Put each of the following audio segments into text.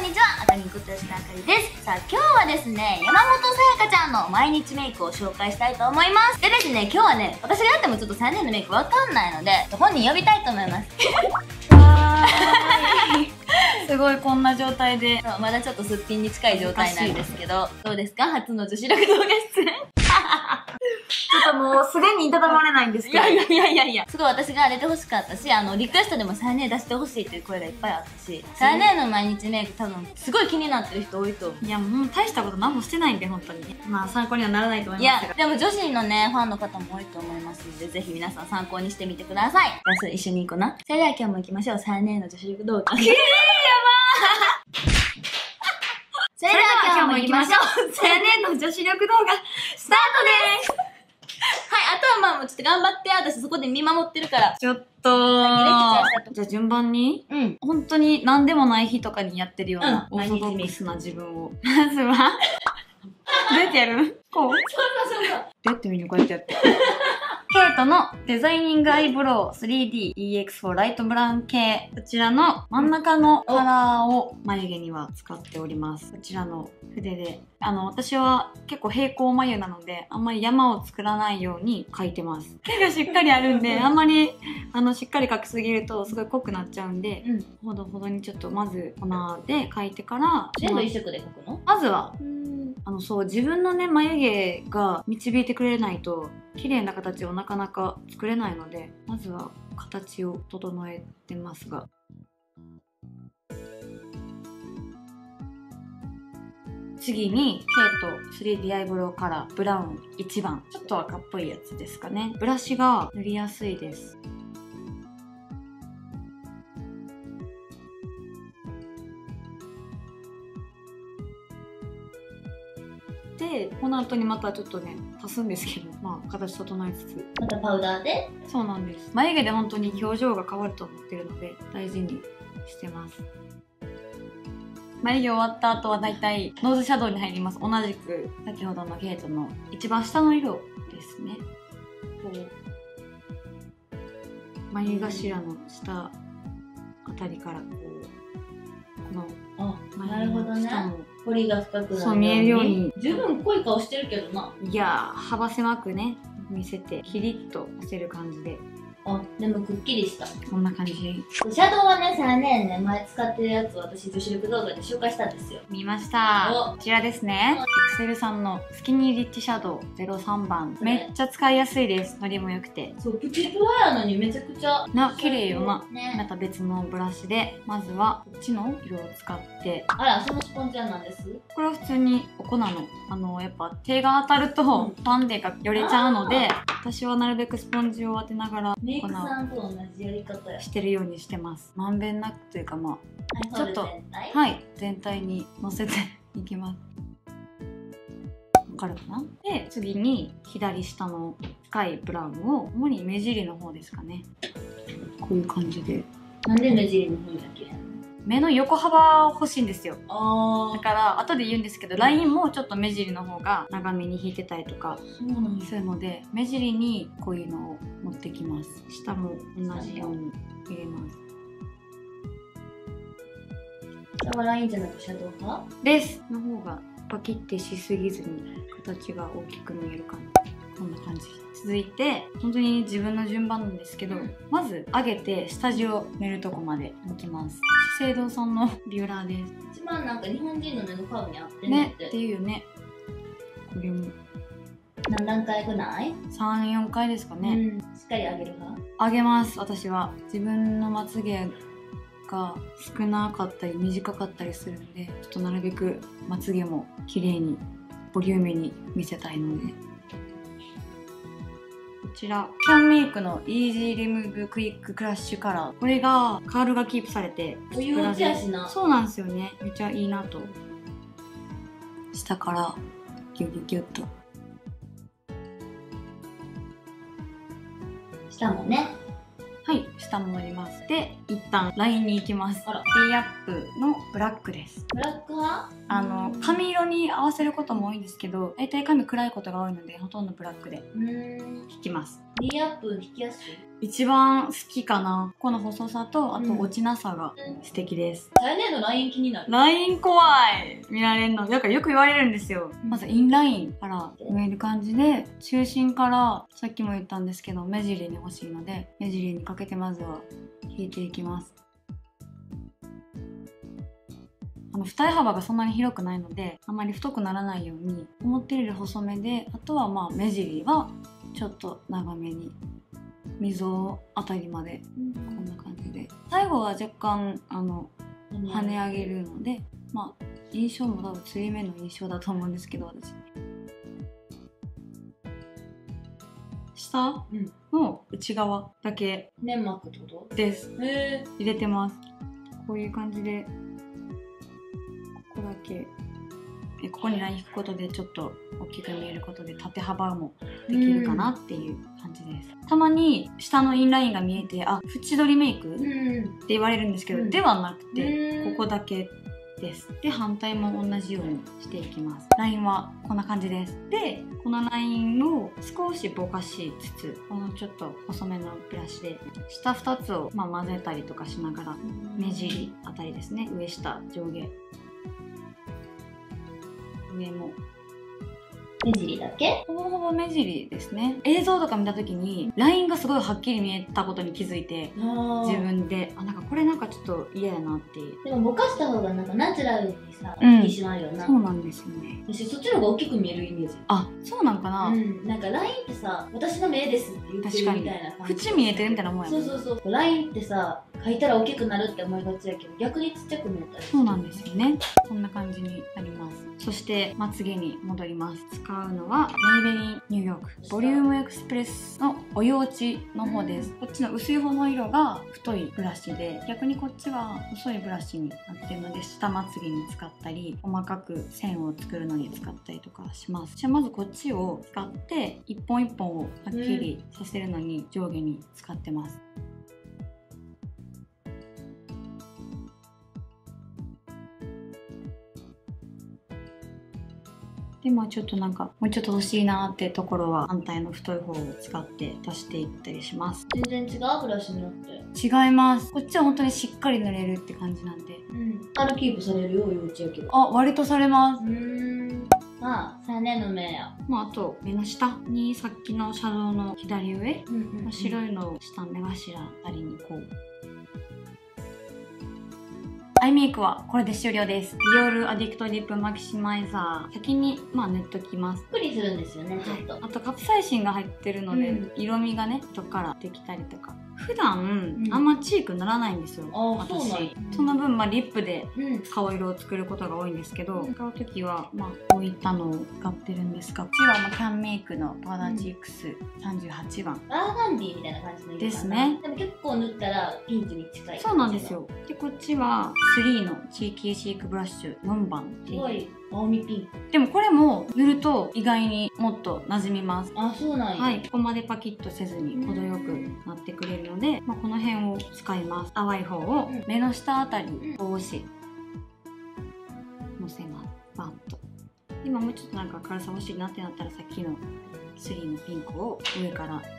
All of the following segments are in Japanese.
んにちは、あかりんこと吉田あかりです。さあ、今日はですね、山本さやかちゃんの毎日メイクを紹介したいと思います。でですね、今日はね、私がやってもちょっと3人のメイクわかんないので、本人呼びたいと思います。 わーい。すごいこんな状態で。 まだちょっとすっぴんに近い状態なんですけど、どうですか、初の女子力動画出演。 ちょっともうすでにいたたまれないんですけど。 すごい私が出てほしかったし、リクエストでもサイネ出してほしいっていう声がいっぱいあったし、サイネの毎日メイク多分すごい気になってる人多いと思う。 いや、もう大したこと何もしてないんで、本当に。まあ参考にはならないと思いますけど。 いや、でも女子のね、ファンの方も多いと思いますので、ぜひ皆さん参考にしてみてください。じゃあ、それ一緒に行こうな。それでは今日も行きましょう。サイネの女子力動画。それでは今日も行きましょう。 青年の女子力動画、スタートです。 はい、あとはまあもうちょっと頑張って、私そこで見守ってるから。 ちょっとじゃあ順番に、本当に何でもない日とかにやってるような、オーソドックスな自分を。まずは、どうやってやる？こう？ そう。 どうやってみる？こうやってやって。ケイトのデザイニングアイブロウ 3D EX4 ライトブラウン系。こちらの真ん中のカラーを眉毛には使っております。こちらの筆で。私は結構平行眉なので、あんまり山を作らないように描いてます。毛がしっかりあるんで、あんまり、しっかり描きすぎるとすごい濃くなっちゃうんで、ほどほどにちょっとまず粉で描いてから、 全部一色で描くの？ まずは、そう、自分のね、眉毛が導いてくれないと、綺麗な形をなかなか作れないので、まずは形を整えてますが。次に、ケイト 3D アイブロウカラーブラウン1番。ちょっと赤っぽいやつですかね。ブラシが塗りやすいです。で、この後にまたちょっとね、足すんですけど、まあ、形整えつつ。 またパウダーで？ そうなんです。眉毛で本当に表情が変わると思ってるので、大事にしてます。眉毛終わった後はだいたいノーズシャドウに入ります。同じく、先ほどのケイトの一番下の色ですね。こう、眉頭の下あたりからこう、この眉の下も、 彫りが深くなるように。 そう見えるように。 十分濃い顔してるけどな。 いやー、幅狭くね、見せて、キリッと押せる感じで。 あ、でもくっきりした。 こんな感じで。 シャドウはね、3年ね、前使ってるやつを私、女子力動画で紹介したんですよ。 見ました。こちらですね。エクセルさんのスキニーリッチシャドウ03番。めっちゃ使いやすいです。ノリも良くて。 そう、プチプラやのにめちゃくちゃ。 綺麗よな。 ね。 また別のブラシで、まずはこっちの色を使って。 あら、そのスポンジは何です？ これは普通にお粉の、やっぱ手が当たるとパンデがよれちゃうので、私はなるべくスポンジを当てながら、 メイクさんと同じやり方や。 してるようにしてます。まんべんなくというか、まあ、ちょっと、はい、全体にのせていきます。わかるかな？で、次に左下の深いブラウンを、主に目尻の方ですかね。こういう感じで。 なんで目尻の方だけ？ 目の横幅欲しいんですよ。 だから後で言うんですけど、ラインもちょっと目尻の方が長めに引いてたりとかそういうので、目尻にこういうのを持ってきます。下も同じように入れます。 下はラインじゃなくシャドウ派ですの方がパキッてしすぎずに形が大きく見えるかな。こんな感じ。続いて本当に自分の順番なんですけど、まず上げて下地を塗るとこまで抜きます。資生堂さんのビューラーです。 一番なんか日本人の目のカーブに合ってねっていうよね。これも何段階ぐらい ？3、4回ですかね。 しっかり上げる派？ 上げます。私は自分のまつげが少なかったり短かったりするんで、ちょっとなるべくまつげも綺麗にボリューミーに見せたいので。こちらキャンメイクのイージーリムーブクイッククラッシュカラー。これがカールがキープされて、 お湯落ちやしな。 そうなんですよね。めっちゃいいなと。下からギュギュギュッと。 下もね。 はい、下も塗ります。で、一旦ラインに行きます。 あら、 D アップのブラックです。 ブラック派？ 髪色に合わせることも多いんですけど、大体髪暗いことが多いので、ほとんどブラックで引きます。 リアップ引きやすい。 一番好きかな。この細さと、あと落ちなさが素敵です。 来年のライン気になる。 ライン怖い見られるの。だからよく言われるんですよ。まずインラインから見える感じで、中心からさっきも言ったんですけど、目尻に欲しいので、目尻にかけてまずは引いていきます。二重幅がそんなに広くないので、あまり太くならないように、思ってるより細めで、あとはまあ目尻はちょっと長めに。溝あたりまでこんな感じで、最後は若干跳ね上げるので、まあ印象も多分つり目の印象だと思うんですけど、私下の内側だけ粘膜ってことです入れてます。こういう感じでここだけここにライン引くことでちょっと大きく見えることで縦幅もできるかなっていう感じです。たまに下のインラインが見えて、あ、縁取りメイクって言われるんですけど、ではなくてここだけです。で、反対も同じようにしていきます。ラインはこんな感じです。で、このラインを少しぼかしつつ、このちょっと細めのブラシで下2つを混ぜたりとかしながら、目尻あたりですね、上下上下上も目尻だけ？ ほぼほぼ目尻ですね。映像とか見た時にラインがすごいはっきり見えたことに気づいて、自分でなんかこれなんかちょっと嫌やなっていう。 でもぼかした方がなんかナチュラルにさ、引き締まるよな。 そうなんですよね。 私そっちの方が大きく見えるイメージ。 あ、そうなんかな。 なんかラインってさ、私の目ですって言ってるみたいな感じ。 縁見えてるみたいなもんやもん。 そうラインってさ、描いたら大きくなるって思いがちやけど、逆にちっちゃく見えたり。 そうなんですよね。こんな感じになります。そしてまつげに戻ります。使うのはメイベリンニューヨークボリュームエクスプレスのお湯落ちの方です。こっちの薄い方の色が太いブラシで、逆にこっちは細いブラシになっているので、下まつげに使ったり細かく線を作るのに使ったりとかします。じゃあまずこっちを使って一本一本をはっきりさせるのに上下に使ってます。でもちょっとなんかもうちょっと欲しいなーってところは反対の太い方を使って足していったりします。 全然違うブラシによって違います。こっちは本当にしっかり塗れるって感じなんで、 キープされるよ、幼稚やけど。 あ、割とされます。 まあ3年の目や。 あと目の下にさっきのシャドウの左上の白いのを下の目頭あたりにこう。アイメイクはこれで終了です。ビオールアディクトリップマキシマイザー。先に塗っときます。 ぷっくりするんですよね、ちょっと。 あとカプサイシンが入ってるので、色味がね、後からできたりとか。普段、あんまチーク塗らないんですよ、私。その分、リップで顔色を作ることが多いんですけど、使うときは、こういったのを使ってるんですが、こっちはキャンメイクのパウダーチークス38番。 バーガンディみたいな感じの色ですね。 でも結構塗ったらピンクに近い。 そうなんですよ。で、こっちは3のチーキーシークブラッシュ4番っていう。 すごい青みピンク。 でもこれも塗ると意外にもっと馴染みます。 あ、そうなんや。 はい、ここまでパキッとせずに程よくなってくれるので、この辺を使います。淡い方を目の下あたりに少しのせます。バッと。今もうちょっとなんか明るさ欲しいなってなったら、さっきの3のピンクを上からの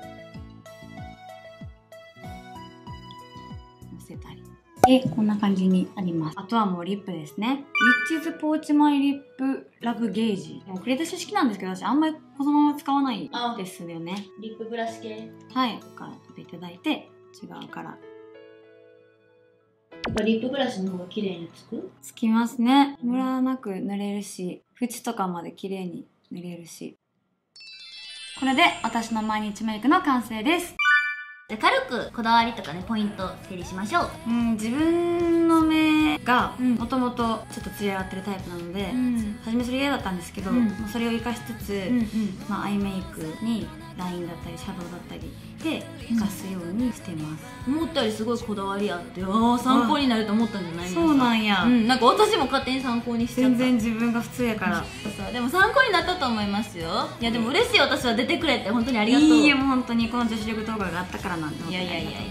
せたり。で、こんな感じになります。あとはもうリップですね。ウィッチズポーチマイリップラブゲージ。もうクレ出し式なんですけど、私あんまりこのまま使わないですよね。 リップブラシ系。 はい。ここから取っていただいて、違うから。 やっぱリップブラシの方が綺麗につきますね。ムラなく塗れるし、縁とかまで綺麗に塗れるし。これで私の毎日メイクの完成です。 じゃ軽くこだわりとかね、ポイント整理しましょう。 自分の目がもともとちょっとつり上がってるタイプなので、初めそれ嫌だったんですけど、それを生かしつつ、アイメイクにラインだったりシャドウだったりで生かすようにしてます。 思ったよりすごいこだわりあって、参考になると思ったんじゃない？ そうなんや。 なんか私も勝手に参考にしちゃった。 全然自分が普通やから。 でも参考になったと思いますよ。いやでも嬉しい、私は出てくれて本当にありがとう。 いいえ、もう本当にこの女子力動画があったからなんで。 いや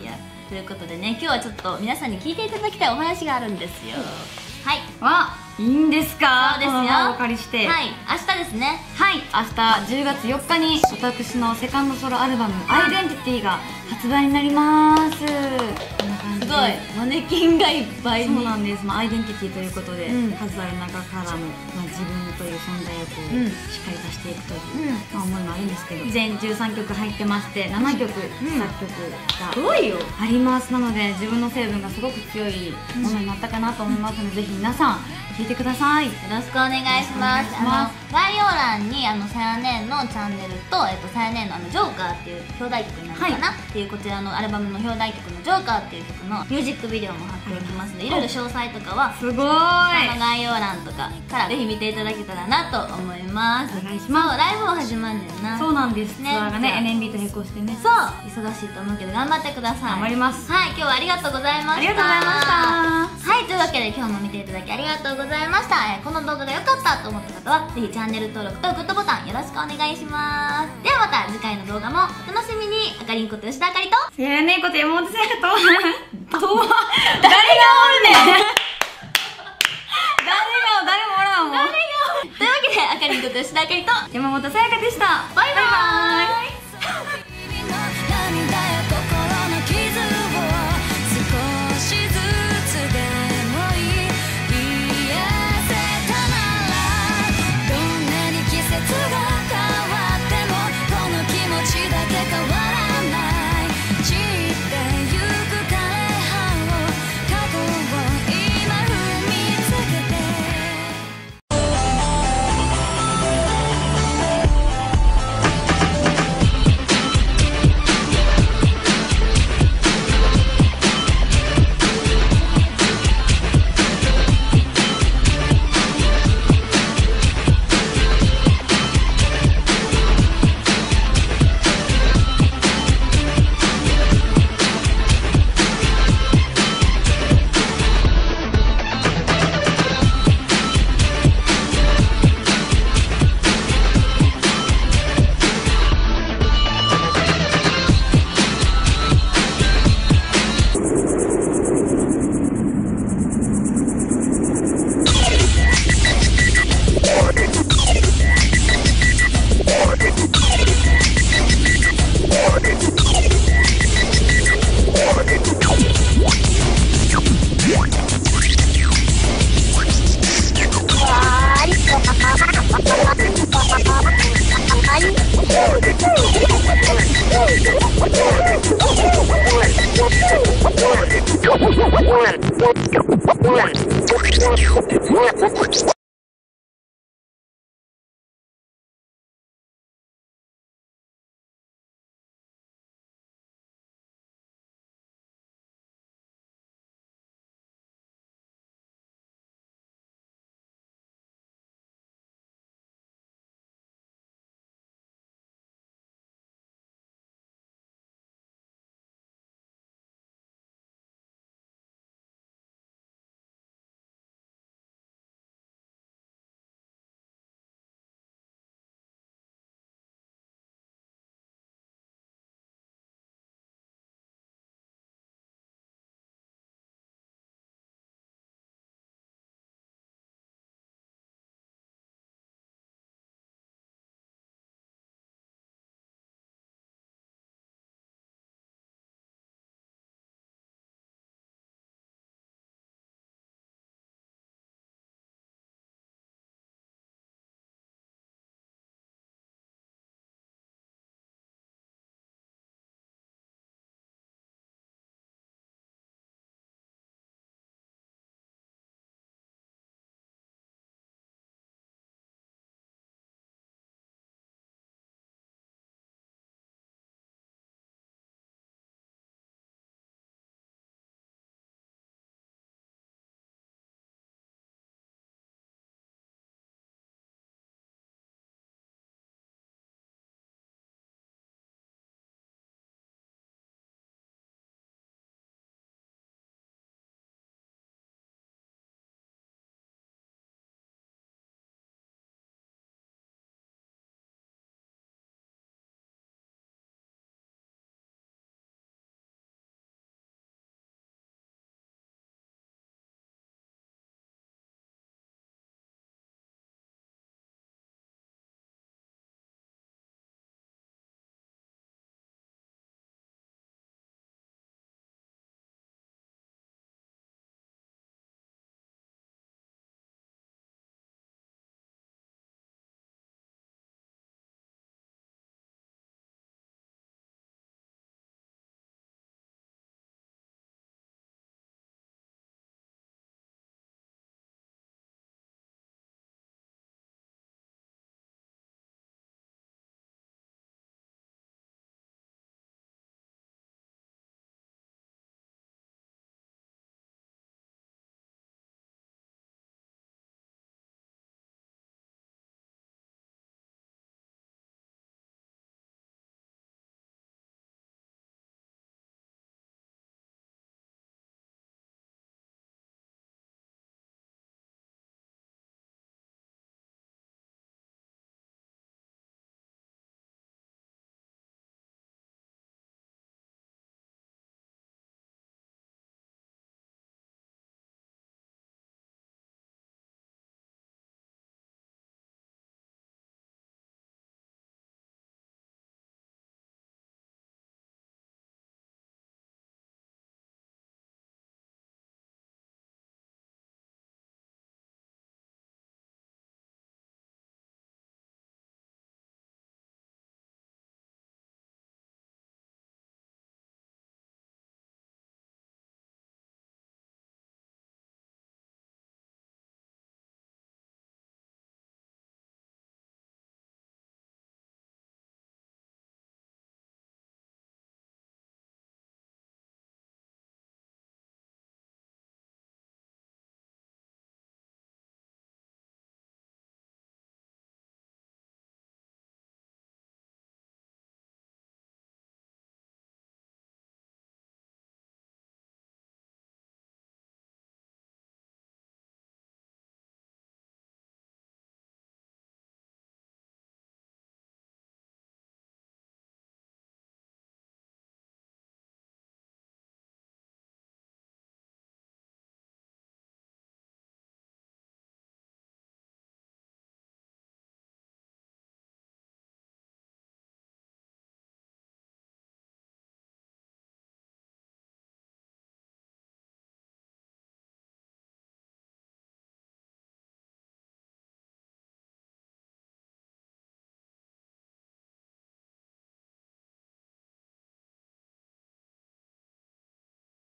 ということでね、今日はちょっと皆さんに聞いていただきたいお話があるんですよ。はい。 いいんですか？ そうですよ。 この場をお借りして。 はい。明日ですね。 はい。明日10月4日に私のセカンドソロアルバム「アイデンティティ」が発売になります。こんな感じで。 すごい。マネキンがいっぱいに。 そうなんです。アイデンティティということで、数ある中からも、自分という存在をこう、しっかり出していくという、思いもあるんですけど、全13曲入ってまして、7曲作曲がすごいよあります。なので自分の成分がすごく強いものになったかなと思いますので、ぜひ皆さん聞いてください。 よろしくお願いします。概要欄にさやねんのチャンネルと、さやねんのジョーカーっていう表題曲になるのかな、っていうこちらのアルバムの表題曲のジョーカーっていう曲のミュージックビデオも貼っておきますので、いろいろ詳細とかはすごい概要欄とかからぜひ見ていただけたらなと思います。 お願いします。 ライブも始まんねんな。 そうなんです。ツアーがね NMB と並行してね。 そう忙しいと思うけど頑張ってください。 頑張ります。 はい、今日はありがとうございました。 ありがとうございました。 はい、というわけで今日も見ていただきありがとうございました。この動画が良かったと思った方はぜひチャンネル登録とグッドボタンよろしくお願いします。ではまた次回の動画もお楽しみに。あかりんこと吉田あかりとせやねんこと山本さやかと誰がおるねん誰もおらんもん。 というわけであかりんこと吉田あかりと山本さやかでした。 バイバーイ。 One.